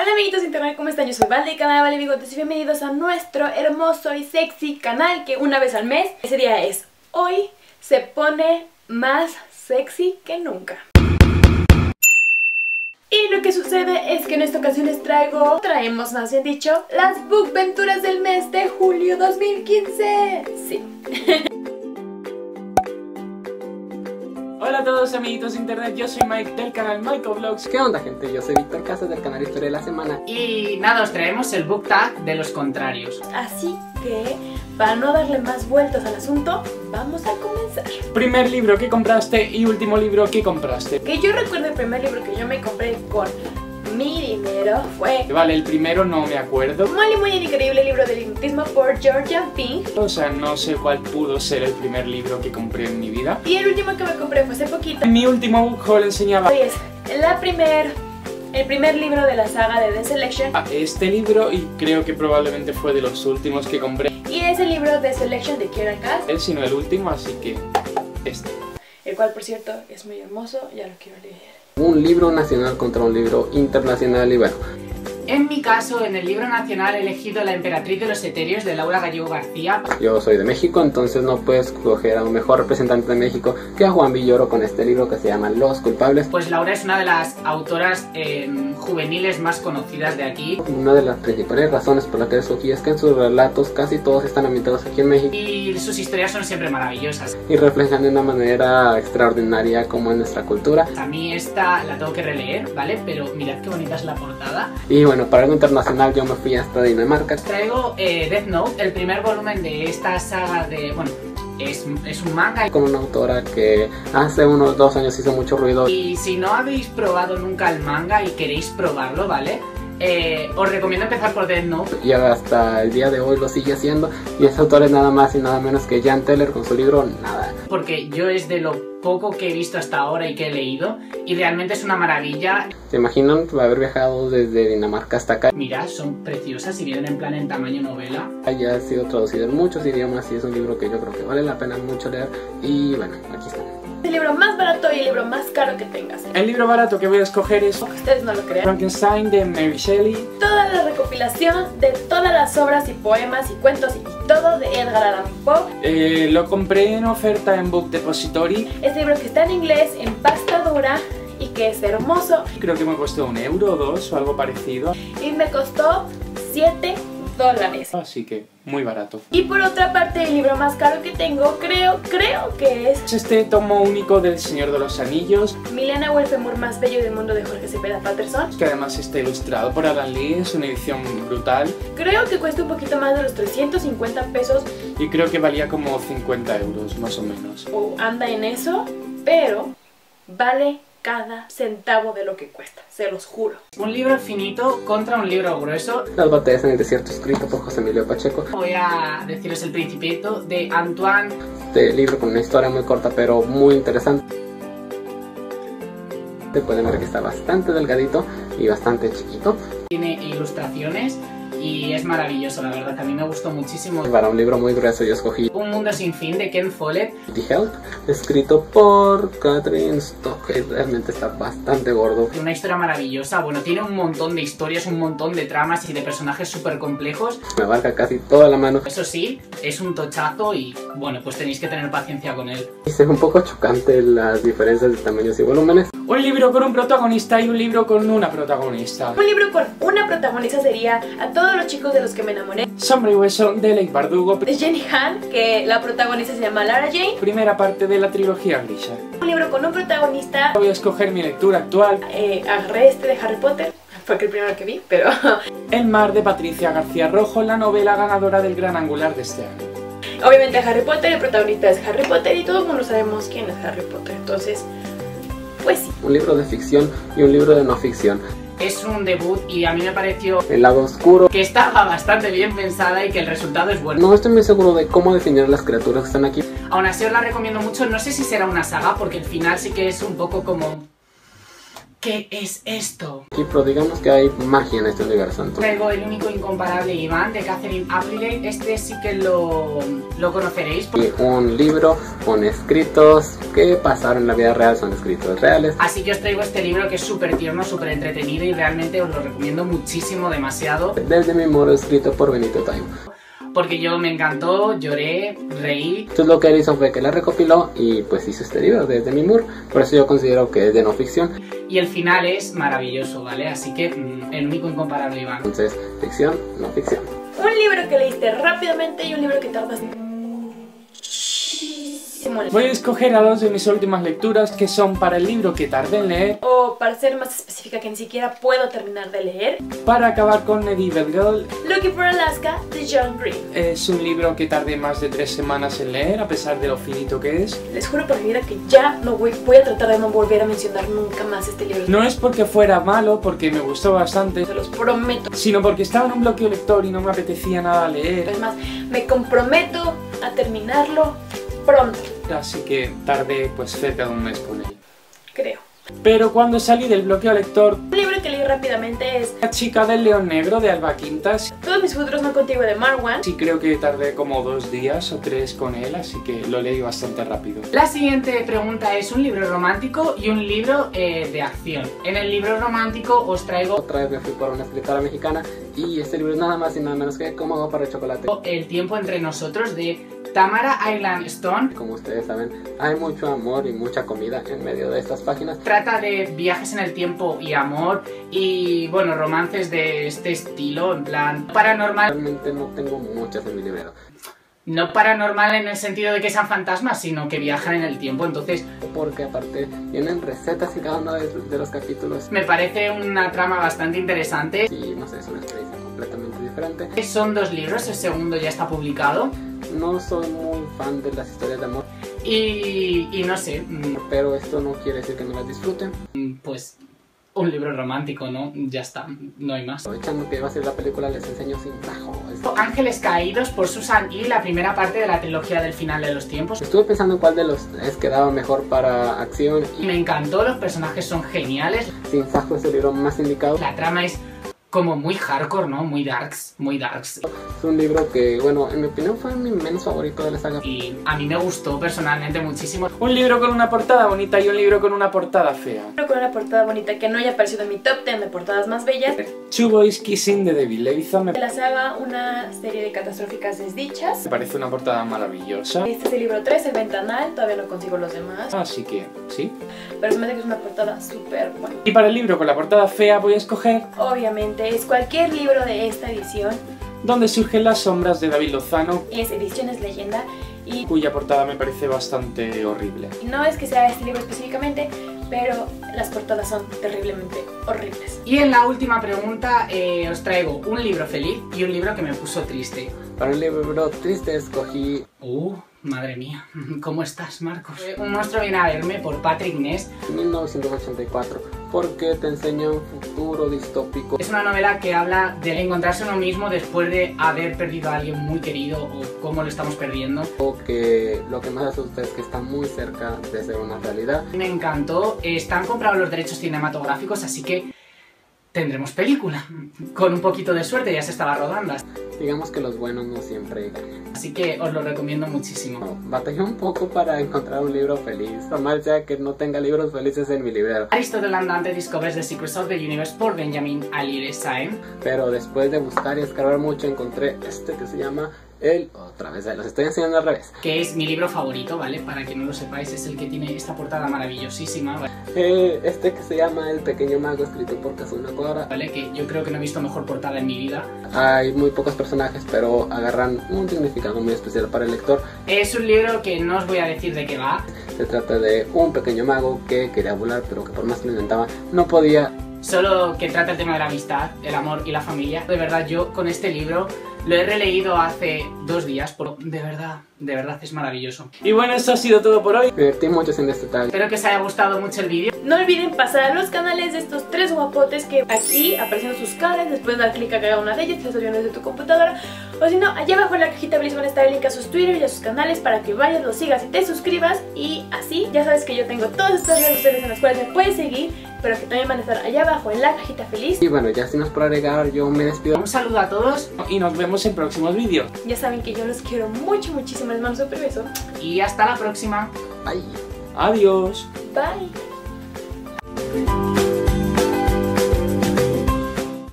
Hola amiguitos de internet, ¿cómo están? Yo soy Valde, canal Vale Bigotes y bienvenidos a nuestro hermoso y sexy canal que una vez al mes, ese día es hoy, se pone más sexy que nunca. Y lo que sucede es que en esta ocasión traemos más bien dicho, las bookventuras del mes de julio 2015. Sí. Hola a todos amiguitos de internet, yo soy Mike del canal Michael Vlogs. ¿Qué onda, gente? Yo soy Víctor Casas del canal Historia de la Semana. Y nada, os traemos el book tag de los contrarios. Así que, para no darle más vueltas al asunto, vamos a comenzar. Primer libro que compraste y último libro que compraste. Que yo recuerdo el primer libro que yo me compré con mi dinero fue... Vale, el primero no me acuerdo. Molly muy increíble libro del hipnotismo por Georgia Pink. O sea, no sé cuál pudo ser el primer libro que compré en mi vida. Y el último que me compré fue hace poquito. Mi último book haul enseñaba... Hoy es el primer libro de la saga de The Selection. Este libro, y creo que probablemente fue de los últimos que compré. Y es el libro The Selection de Kiera Cass. Él sino el último, así que este. El cual, por cierto, es muy hermoso, ya lo quiero leer. Un libro nacional contra un libro internacional y bueno. En mi caso, en el libro nacional he elegido La emperatriz de los etéreos de Laura Gallego García. Yo soy de México, entonces no puedes escoger a un mejor representante de México que a Juan Villoro con este libro que se llama Los culpables. Pues Laura es una de las autoras juveniles más conocidas de aquí. Una de las principales razones por la que escogí es que en sus relatos casi todos están ambientados aquí en México. Y sus historias son siempre maravillosas. Y reflejan de una manera extraordinaria como es nuestra cultura. A mí esta la tengo que releer, ¿vale? Pero mirad qué bonita es la portada. Y bueno, para algo internacional yo me fui hasta Dinamarca. Traigo Death Note, el primer volumen de esta saga de... bueno, es un manga. Con una autora que hace unos 2 años hizo mucho ruido. Y si no habéis probado nunca el manga y queréis probarlo, ¿vale? Os recomiendo empezar por Death Note. Y hasta el día de hoy lo sigue haciendo. Y ese autor es nada más y nada menos que Jan Teller con su libro Nada. Porque yo es de lo poco que he visto hasta ahora y que he leído. Y realmente es una maravilla. ¿Se imaginan haber viajado desde Dinamarca hasta acá? Mirad, son preciosas y vienen en plan en tamaño novela. Ya ha sido traducido en muchos idiomas y es un libro que yo creo que vale la pena mucho leer. Y bueno, aquí está. El libro más barato y el libro más caro que tengas. El libro barato que voy a escoger es Aunque ustedes no lo crean. Frankenstein de Mary Shelley. Toda la recopilación de todas las obras y poemas y cuentos y todo de Edgar Allan Poe. Lo compré en oferta en Book Depository. Este libro que está en inglés, en pasta dura y que es hermoso. Creo que me costó €1 o $2 o algo parecido. Y me costó $7. Así que muy barato. Y por otra parte, el libro más caro que tengo, creo que es Este tomo único del Señor de los Anillos, Milena o el fémur más bello del mundo de Jorge Cepeda Patterson. que además está ilustrado por Alan Lee, es una edición brutal Creo que cuesta un poquito más de los 350 pesos y creo que valía como 50 € más o menos. o anda en eso, pero vale cada centavo de lo que cuesta, se los juro. Un libro finito contra un libro grueso. Las batallas en el desierto, escrito por José Emilio Pacheco. Voy a deciros El Principito de Antoine. Este libro con una historia muy corta pero muy interesante. Pueden ver que está bastante delgadito y bastante chiquito. Tiene ilustraciones y es maravilloso, la verdad, que a mí me gustó muchísimo. Para un libro muy grueso yo escogí Un mundo sin fin de Ken Follett. The Help, escrito por Catherine Stock. Realmente está bastante gordo. Una historia maravillosa, bueno, tiene un montón de historias, un montón de tramas y de personajes súper complejos. Me abarca casi toda la mano. Eso sí, es un tochazo y bueno, pues tenéis que tener paciencia con él. Y se ve un poco chocante las diferencias de tamaños y volúmenes. Un libro con un protagonista y un libro con una protagonista. Un libro con una protagonista sería A todos los chicos de los que me enamoré, Sombra y Hueso de Leigh Bardugo. de Jenny Han, que la protagonista se llama Lara Jane. Primera parte de la trilogía Grisha. Un libro con un protagonista, Voy a escoger mi lectura actual. agarré este de Harry Potter, fue el primero que vi, pero El mar de Patricia García Rojo, la novela ganadora del Gran Angular de este año. obviamente Harry Potter, el protagonista es Harry Potter y todo el mundo sabemos quién es Harry Potter, entonces, pues sí. Un libro de ficción y un libro de no ficción. Es un debut y a mí me pareció El lado oscuro. que estaba bastante bien pensada y que el resultado es bueno. No estoy muy seguro de cómo definir las criaturas que están aquí. Aún así os la recomiendo mucho, no sé si será una saga porque el final sí que es un poco como... ¿Qué es esto? Y pero digamos que hay magia en este universo. Entonces, Traigo El único incomparable Iván de Catherine Applegate. Este sí que lo conoceréis. y un libro con escritos que pasaron en la vida real, son escritos reales. Así que os traigo este libro que es súper tierno, súper entretenido y realmente os lo recomiendo muchísimo, demasiado. Desde mi muro, escrito por Benito Taibo. Porque yo me encantó, lloré, reí. Entonces lo que él hizo fue que la recopiló y pues hizo este libro desde mi muro. Por eso yo considero que es de no ficción. Y el final es maravilloso, ¿vale? Así que el único incomparable Iván. Entonces, ficción, no ficción. Un libro que leíste rápidamente y un libro que tardas muchísimo. Voy a escoger a dos de mis últimas lecturas que son para el libro que tardé en leer, O para ser más específica, que ni siquiera puedo terminar de leer, para acabar con Medieval Girl. Looking for Alaska de John Green. Es un libro que tardé más de 3 semanas en leer, a pesar de lo finito que es. Les juro por mi vida que ya no voy a tratar de no volver a mencionar nunca más este libro. No es porque fuera malo, porque me gustó bastante, Se los prometo. sino porque estaba en un bloqueo lector y no me apetecía nada leer. Es más, me comprometo a terminarlo pronto, Así que tardé pues cerca de un mes con él. creo. Pero cuando salí del bloqueo lector, Un libro que leí rápidamente es La chica del león negro de Alba Quintas. Todos mis futuros no contigo de Marwan. Sí, creo que tardé como 2 días o 3 con él, así que lo leí bastante rápido. La siguiente pregunta es un libro romántico y un libro de acción. En el libro romántico os traigo Otra vez me fui por una escritora mexicana y este libro es nada más y nada menos que Cómo hago para el chocolate. El tiempo entre nosotros de Tamara Island Stone. Como ustedes saben, hay mucho amor y mucha comida en medio de estas páginas. Trata de viajes en el tiempo y amor y, bueno, romances de este estilo, en plan paranormal. Realmente no tengo muchas en mi librero. No paranormal en el sentido de que sean fantasmas, sino que viajan en el tiempo. Entonces, Porque aparte tienen recetas en cada uno de los capítulos. me parece una trama bastante interesante. Y no sé, es una experiencia completamente diferente. Son 2 libros, el segundo ya está publicado. No soy muy fan de las historias de amor, Y no sé, pero esto no quiere decir que no las disfruten. pues un libro romántico, ¿no? Ya está, no hay más. Aprovechando que va a ser la película, les enseño sin tajo. Ángeles Caídos por Susan Lee, la primera parte de la trilogía del final de los tiempos. Estuve pensando en cuál de los tres quedaba mejor para acción Y me encantó, los personajes son geniales. Sin Sajo es el libro más indicado. La trama es como muy hardcore, ¿no? Muy darks, muy darks. Es un libro que, bueno, en mi opinión fue mi menos favorito de la saga. Y a mí me gustó personalmente muchísimo. Un libro con una portada bonita y un libro con una portada fea. Un libro con una portada bonita que no haya aparecido en mi top 10 de portadas más bellas. Two Boys Kissing de David Levithan me De la saga Una serie de catastróficas desdichas. parece una portada maravillosa. Este es el libro 3, El Ventanal. Todavía no consigo los demás, Así que, sí. pero se me hace que es una portada súper buena. Y para el libro con la portada fea voy a escoger Obviamente es cualquier libro de esta edición. Donde surgen las sombras de David Lozano, Es Ediciones Leyenda. Y cuya portada me parece bastante horrible. no es que sea este libro específicamente, pero las portadas son terriblemente horribles. Y en la última pregunta os traigo un libro feliz y un libro que me puso triste. Para un libro triste escogí Madre mía, ¿cómo estás, Marcos? Un monstruo viene a verme por Patrick Ness. 1984, porque te enseña un futuro distópico. Es una novela que habla de encontrarse uno mismo después de haber perdido a alguien muy querido o cómo lo estamos perdiendo. O que lo que más asusta es que está muy cerca de ser una realidad. Me encantó, están comprados los derechos cinematográficos, así que tendremos película. Con un poquito de suerte ya se estaba rodando. Digamos que los buenos no siempre ganan. Así que os lo recomiendo muchísimo. Batallé un poco para encontrar un libro feliz. Normal sea que no tenga libros felices en mi librero. Aristotle Andante discovers the secrets of the universe por Benjamin Alire-Saen. Pero después de buscar y escarbar mucho encontré este que se llama otra vez, los estoy enseñando al revés. Que es mi libro favorito, ¿vale? Para que no lo sepáis, es el que tiene esta portada maravillosísima, ¿vale? Este que se llama El Pequeño Mago, escrito por Kazuna Koara. ¿Vale? Que yo creo que no he visto mejor portada en mi vida. Hay muy pocos personajes, pero agarran un significado muy especial para el lector. Es un libro que no os voy a decir de qué va. Se trata de un pequeño mago que quería volar, pero que por más que lo intentaba, no podía. Solo que trata el tema de la amistad, el amor y la familia. De verdad, yo con este libro Lo he releído hace 2 días, pero de verdad es maravilloso. Y bueno, eso ha sido todo por hoy. Me divertí mucho haciendo este tal. Espero que os haya gustado mucho el vídeo. No olviden pasar a los canales de estos 3 guapotes que aquí aparecen sus caras. Después dar clic a cada una de ellas, te las olvidan desde tu computadora. O si no, allá abajo en la cajita feliz van a estar el link a sus Twitter y a sus canales para que vayas, los sigas y te suscribas. Y así, ya sabes que yo tengo todas estas redes sociales en las cuales me puedes seguir, pero que también van a estar allá abajo en la cajita feliz. Y bueno, ya sin más por agregar, yo me despido. Un saludo a todos Y nos vemos en próximos vídeos. Ya saben que yo los quiero mucho, muchísimo. Les mando un super beso. y hasta la próxima. Bye. Adiós. Bye.